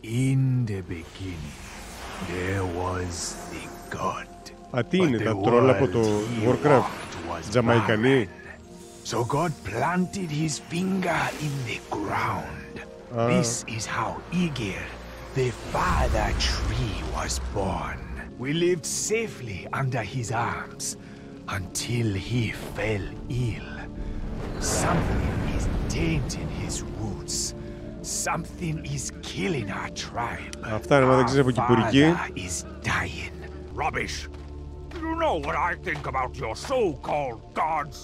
In the beginning, there was the god. Α, τι είναι, τα τρόλ από το Warcraft, Τζαμαϊκανοί. So God planted his finger in the ground. This is how Aegir, the father tree, was born. We lived safely under his arms until he fell ill. Something is tainting his roots. Something is killing our tribe. Αυτά είναι, μα δεν ξέρεις από κυπουρική. Our father is dying. Rubbish. You know what I think about your so-called gods.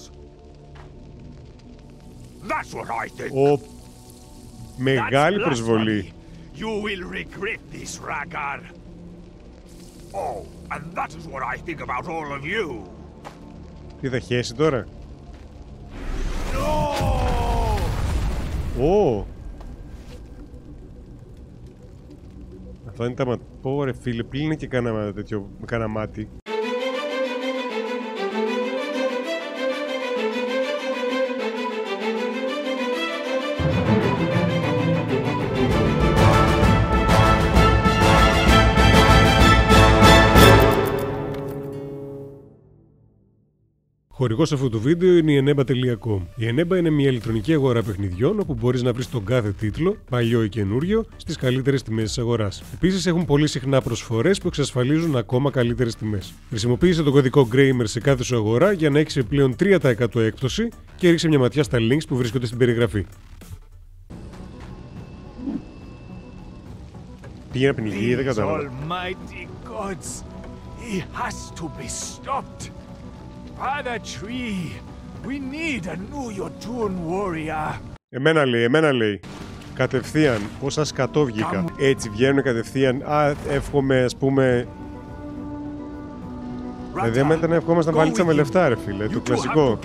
That's what I think. Μεγάλη προσβολή. You will regret this, Rhaegar. Oh, and that is what I think about all of you. Τι θα χέσει τώρα? No! Αυτό είναι τα μάτια. Πω ρε φίλε, πλύνε και κάνα τέτοιο, κάνα μάτι. Χορηγός αυτού του βίντεο είναι η Eneba.com. Η Eneba είναι μια ηλεκτρονική αγορά παιχνιδιών όπου μπορείς να βρεις τον κάθε τίτλο, παλιό ή καινούριο, στις καλύτερες τιμές της αγοράς. Επίσης έχουν πολύ συχνά προσφορές που εξασφαλίζουν ακόμα καλύτερες τιμές. Χρησιμοποίησε τον κωδικό Gamer σε κάθε σου αγορά για να έχεις επιπλέον 3% έκπτωση και ρίξε μια ματιά στα links που βρίσκονται στην περιγραφή. Πήγαινε πνιγεί, δεν κατάλαβα. Father Tree, we need a new Jotun warrior. Εμένα λέει. Κατευθείαν, όσα σκατό βγήκα. Έτσι βγαίνουν κατευθείαν. Α, εύχομαι, ας πούμε. Δηλαδή, άμα ήταν να ευχόμασταν βαλίτσα με λεφτά, ρε φίλε. Το κλασικό.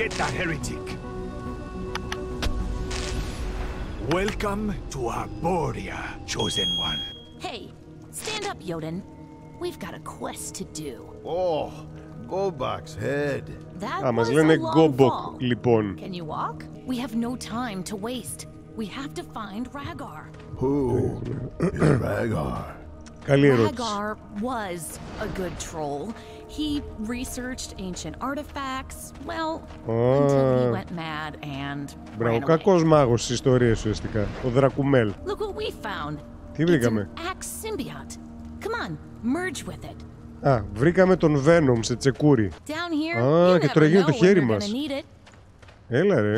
Welcome to Arboria, chosen one. Hey, stand up, Jotun. We've got a quest to do. Oh. Gobok's head. That μας was λένε a long Gobok, fall. λοιπόν. Can you walk? We have no time to waste. We have to find Rhaegar. Who is Rhaegar? Καλή ερώτηση. Rhaegar was a good troll. He researched ancient artifacts, well, until he went mad and Μπράβο, ran away. κακός μάγος στις ιστορίες ουσιαστικά. Ο Δρακουμέλ. Look what we found. Τι βρήκαμε? It's an axe symbiote. Come on, merge with it. Α, βρήκαμε τον Venom σε τσεκούρι. Down here, Α, you και never τώρα γίνει know το when χέρι you're μας. gonna need it. Έλα ρε.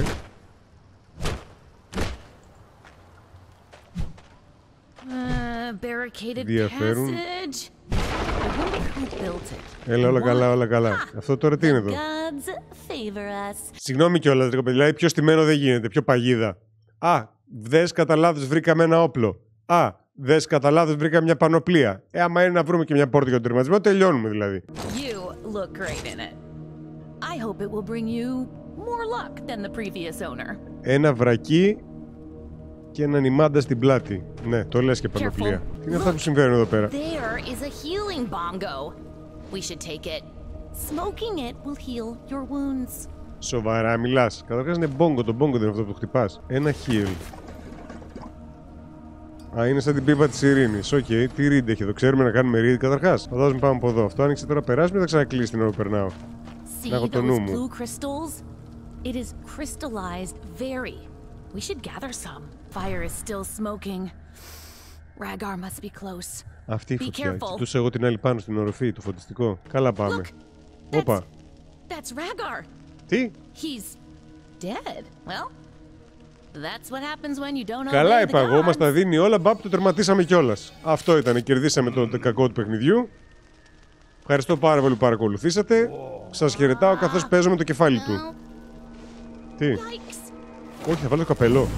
Barricaded Διαφέρουν. passage. I wonder who built it. Έλα, όλα καλά, όλα καλά. Αυτό τώρα τι είναι εδώ? Gods favor us. Συγγνώμη κιόλας, ρε παιδί, δηλαδή πιο στημένο δεν γίνεται, πιο παγίδα. Α, δες κατά λάθος βρήκαμε ένα όπλο. Α, δες κατά λάθος βρήκαμε μια πανοπλία. Άμα είναι να βρούμε και μια πόρτα για τον τερματισμό, τελειώνουμε δηλαδή. You look great in it. I hope it will bring you more luck than the previous owner. Ένα βρακί και έναν ημάντα στην πλάτη. Ναι, το λες και πανοπλία. Τι είναι αυτά που συμβαίνουν εδώ πέρα? There is a healing bongo. We should take it. Smoking it will heal your wounds. Σοβαρά μιλάς? Καταρχάς είναι μπόγκο, το μπόγκο δεν είναι αυτό που το χτυπάς. Ένα heal. Α, είναι σαν την πίπα της ειρήνης. Οκ, τι read έχει εδώ? Ξέρουμε να κάνουμε read καταρχάς? Θα δώσουμε πάμε από εδώ. Αυτό άνοιξε τώρα, περάσουμε ή θα ξανακλείσει την ώρα που περνάω? Να έχω See το νου those μου. blue crystals? It is crystallized very. We should gather some. Fire is still smoking. Rhaegar must be close. Αυτή η Be φωτιά. careful. Κοιτούσα εγώ την άλλη πάνω στην οροφή, το φωτιστικό. Καλά πάμε. Look, Όπα. that's Rhaegar. Τι? He's dead. Well, that's what happens when you don't Καλά obey the είπα εγώ, μας gods. τα δίνει όλα, μπαπ, το τερματίσαμε κιόλας. Αυτό ήταν, κερδίσαμε το κακό του παιχνιδιού. Ευχαριστώ πάρα πολύ που παρακολουθήσατε. Σας χαιρετάω καθώς παίζω με το κεφάλι του. Well, Τι? yikes. Όχι, θα βάλω το καπελό.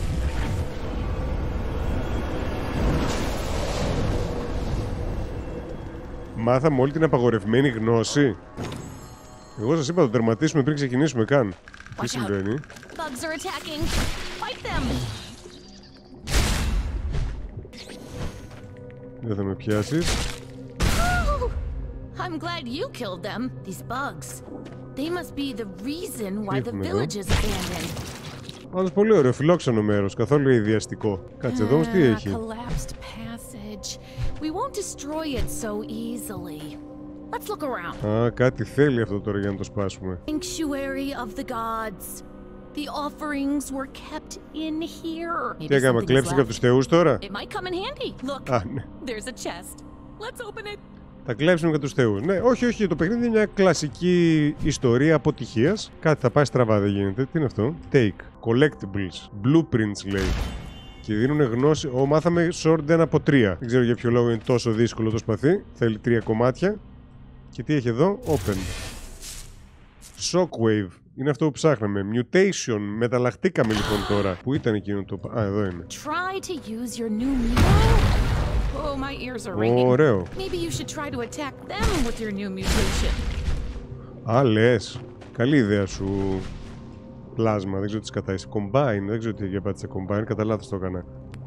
Μάθαμε όλη την απαγορευμένη γνώση. Εγώ σας είπα το τερματίσουμε πριν ξεκινήσουμε καν. Τι Watch out. συμβαίνει? Bugs are attacking. Fight them. Δεν θα με πιάσεις. Oh, I'm glad you killed them. These bugs. They must be the reason why the Έχουμε εδώ. village is abandoned. Άλλος πολύ ωραίο, φιλόξενο μέρος, καθόλου ιδιαστικό. Κάτσε εδώ όμως τι έχει. Collapsed passage. We won't destroy it so easily. Let's look around. Α, κάτι θέλει αυτό τώρα για να το σπάσουμε. Sanctuary of the gods. The offerings were kept in here. Τι έκαμε, κλέψαμε από τους θεούς τώρα? It might come in handy. Look, Α, ναι. there's a chest. Let's open it. Θα κλέψουμε για τους θεούς. Ναι, όχι, το παιχνίδι είναι μια κλασική ιστορία αποτυχίας. Κάτι θα πάει στραβά, δεν γίνεται. Τι είναι αυτό? Take. Collectibles. Blueprints λέει. Και δίνουν γνώση. Μάθαμε sword 1 από 3. Δεν ξέρω για ποιο λόγο είναι τόσο δύσκολο το σπαθί. Θέλει 3 κομμάτια. Και τι έχει εδώ? Open. Shockwave. Είναι αυτό που ψάχναμε. Mutation. Μεταλλαχτήκαμε λοιπόν τώρα. Πού ήταν εκείνο το... Α, εδώ είναι. Try to use your new mutation. Oh, my ears are ringing. Ωραίο. Maybe you should try to attack them with your new mutation. Α, λες. Καλή ιδέα σου. Πλάσμα, δεν ξέρω τι σκατάει. Combine, δεν ξέρω τι έχει πάτησε Combine. Κατά λάθος το έκανα.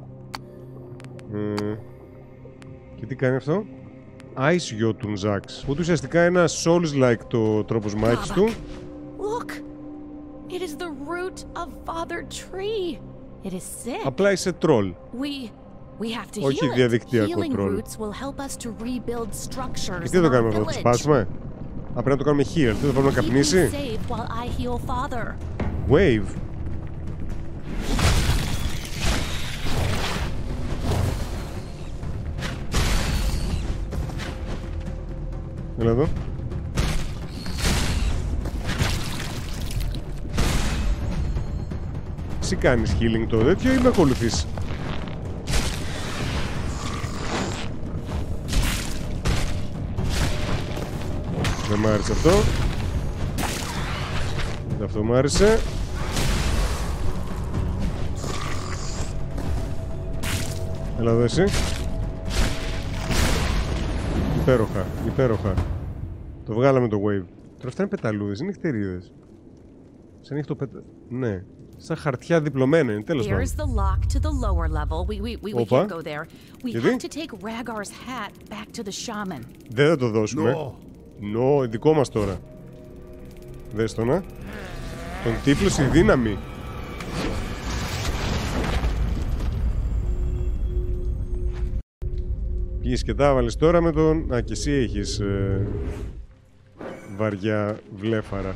Και τι κάνει αυτό? Ice Jotun Zax. Ούτε ουσιαστικά ένα Souls-like το τρόπος μάχης του. Look! It is the root of Father Tree. It is sick. Απλά είσαι troll. We have to Όχι heal it. διαδικτυακό Healing troll. roots will help us to rebuild structures. Και τι θα το in our κάνουμε αυτό, το village. σπάσουμε? Πρέπει να το κάνουμε heal, δεν θα πάμε να Keep me καπνίσει. safe while I heal Father. Wave. Έλα εδώ. Εσύ κάνεις healing το τέτοιο ή με ακολουθείς? Δεν μ' άρεσε αυτό. Αυτό μ' άρεσε. Έλα εδώ εσύ. Υπέροχα, υπέροχα. Το βγάλαμε το wave. Τώρα αυτά είναι πεταλούδες, είναι νυχτερίδες. Σαν έχει το ναι. Σαν χαρτιά διπλωμένα είναι, τέλος πάντων. There's the lock to the lower level. We Όπα. can't go there. We Γιατί? have to take Rhaegar's hat back to the shaman. Δεν θα το δώσουμε. No. Δικό μας τώρα. Δες το να. Τον τύφλωσε η δύναμη. Πήγες και τα βάλες τώρα με τον... Α, και εσύ έχεις βαριά βλέφαρα.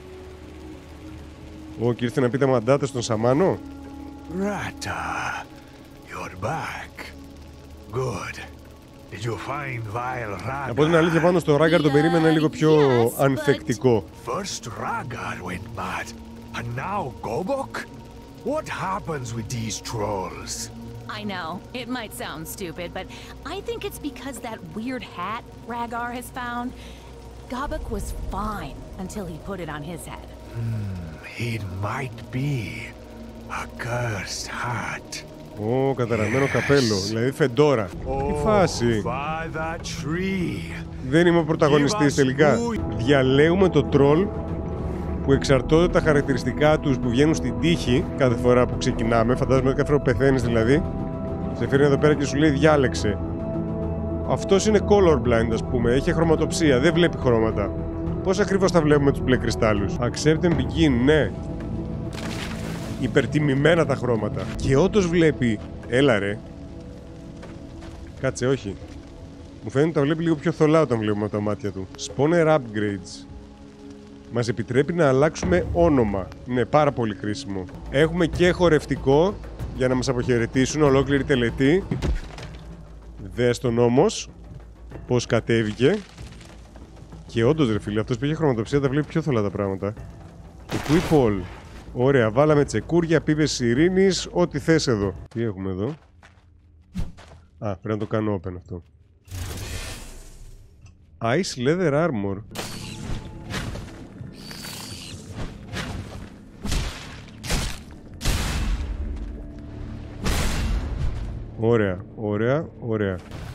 Και ήρθε να πείτε μαντάτε στον Σαμάνο. Rata, you're back. Good. Did you find vile Rhaegar? Από την αλήθεια πάνω στο Rhaegar τον περίμενα λίγο πιο Yes, but- ανθεκτικό. First Rhaegar went mad, and now Gobok? What happens with these trolls? I know, it might sound stupid, but I think it's because that weird hat Rhaegar has found. Gobok was fine until he put it on his head. It might be a cursed hat. Καταραμένο καπέλο, δηλαδή φεντόρα. Τι φάση. Father Tree. Δεν είμαι ο πρωταγωνιστής τελικά. Διαλέγουμε το τρόλ που εξαρτώνται τα χαρακτηριστικά τους που βγαίνουν στην τύχη κάθε φορά που ξεκινάμε. Φαντάζομαι ότι κάθε φορά που πεθαίνεις δηλαδή. Σε φέρνει εδώ πέρα και σου λέει διάλεξε. Αυτός είναι colorblind, ας πούμε. Έχει χρωματοψία, δεν βλέπει χρώματα. Πώς ακριβώς θα βλέπουμε τους μπλε κρυστάλλους? Accept and begin, ναι. Υπερτιμημένα τα χρώματα. Και όντως βλέπει. Έλα ρε. Κάτσε, όχι. Μου φαίνεται ότι τα βλέπει λίγο πιο θολά όταν βλέπουμε τα μάτια του. Spawner upgrades. Μας επιτρέπει να αλλάξουμε όνομα. Ναι, πάρα πολύ χρήσιμο. Έχουμε και χορευτικό για να μας αποχαιρετήσουν, ολόκληρη τελετή. Δες τον όμως πώς κατέβηκε. Και όντως ρε φίλε, αυτός που είχε χρωματοψία τα βλέπει πιο θολά τα πράγματα. Equip all. Ωραία, βάλαμε τσεκούρια, πίπες ειρήνης, ό,τι θες εδώ. Τι έχουμε εδώ? Α, πρέπει να το κάνω open αυτό. Ice leather armor. Ωραία, ωραία, ωραία.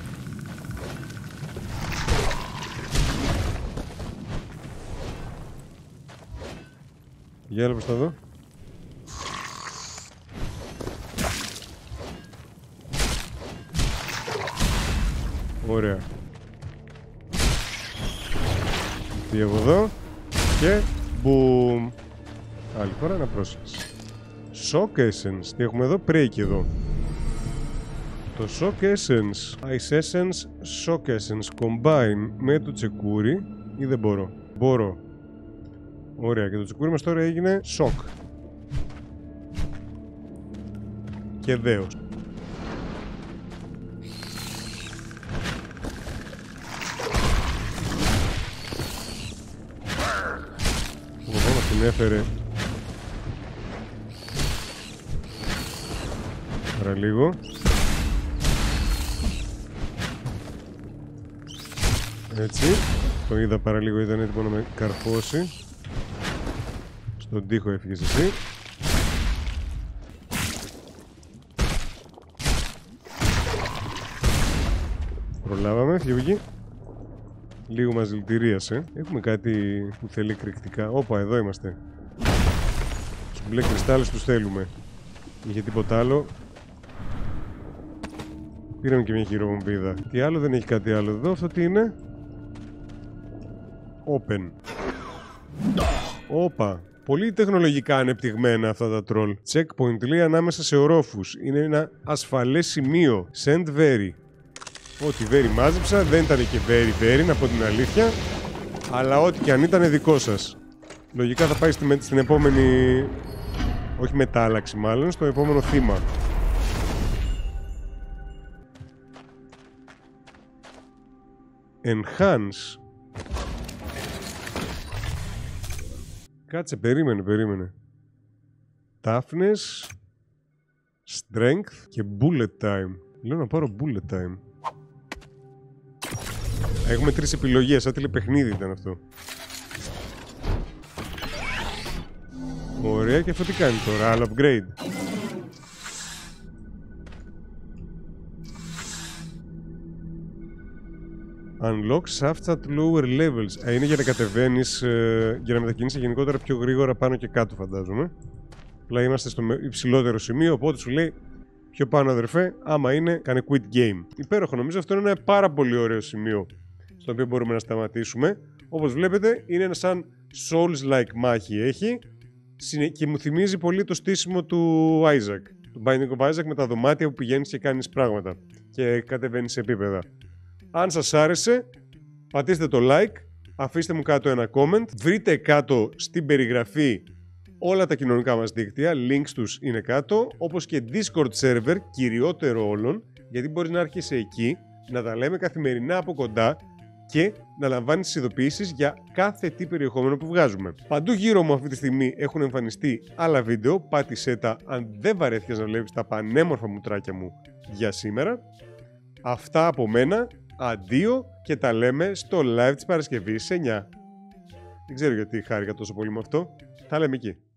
Για έλα προς τα δω. Ωραία. Τι από εδώ. Και μπουμ. Άλλη φορά να πρόσεξες. Shock Essence. Τι έχουμε εδώ, Prey εδώ. Το Shock Essence, Ice Essence, Shock Essence combine με το τσεκούρι ή δεν μπορώ. Μπορώ. Ωραία, και το τσεκούρι μας τώρα έγινε Shock. Και δέος. Εδώ μας την έφερε. Άρα λίγο. Έτσι. Το είδα παραλίγο, ήταν έτοιμο να με καρφώσει. Στον τοίχο έφυγες εσύ. Προλάβαμε, φύγει. Λίγο μας δηλητηρίασε. Έχουμε κάτι που θέλει εκρηκτικά. Όπα, εδώ είμαστε. Τους μπλε κρυστάλλους τους θέλουμε. Είχε τίποτα άλλο. Πήραμε και μια χειροβομβίδα. Τι άλλο, δεν έχει κάτι άλλο εδώ. Αυτό τι είναι? Open. Όπα. Πολύ τεχνολογικά ανεπτυγμένα αυτά τα τρολ. Checkpoint λέει ανάμεσα σε ορόφους. Είναι ένα ασφαλές σημείο. Send very. Ό,τι very μάζεψα, δεν ήταν και very, να πω την αλήθεια. Αλλά ό,τι και αν ήταν δικό σας. Λογικά θα πάει στην επόμενη... Όχι μετάλλαξη μάλλον, στο επόμενο θύμα. Enhance. Κάτσε, περίμενε. Toughness, Strength και Bullet Time. Λέω να πάρω Bullet Time. Έχουμε 3 επιλογές, σαν τηλεπαιχνίδι ήταν αυτό. Ωραία, και αυτό τι κάνει τώρα, άλλο upgrade. Unlock shafts at lower levels. Είναι για να κατεβαίνεις, για να μετακινήσεις γενικότερα πιο γρήγορα πάνω και κάτω, φαντάζομαι. Απλά είμαστε στο υψηλότερο σημείο, οπότε σου λέει πιο πάνω, αδερφέ, άμα είναι, κάνε quit game. Υπέροχο, νομίζω αυτό είναι ένα πάρα πολύ ωραίο σημείο στο οποίο μπορούμε να σταματήσουμε. Όπως βλέπετε, είναι ένα σαν Souls-like μάχη έχει και μου θυμίζει πολύ το στήσιμο του Isaac. Του Binding of Isaac με τα δωμάτια που πηγαίνεις και κάνεις πράγματα και κατεβαίνεις σε επίπεδα. Αν σας άρεσε, πατήστε το like, αφήστε μου κάτω ένα comment, βρείτε κάτω στην περιγραφή όλα τα κοινωνικά μας δίκτυα, links τους είναι κάτω, όπως και Discord server, κυριότερο όλων, γιατί μπορείς να έρχεσαι εκεί, να τα λέμε καθημερινά από κοντά και να λαμβάνεις τις ειδοποιήσεις για κάθε τι περιεχόμενο που βγάζουμε. Παντού γύρω μου αυτή τη στιγμή έχουν εμφανιστεί άλλα βίντεο, πάτησέ τα αν δεν βαρέθηκες να βλέπεις τα πανέμορφα μουτράκια μου για σήμερα. Αυτά από μένα, αντίο και τα λέμε στο live της Παρασκευής 9. Δεν ξέρω γιατί χάρηκα τόσο πολύ με αυτό, τα λέμε εκεί.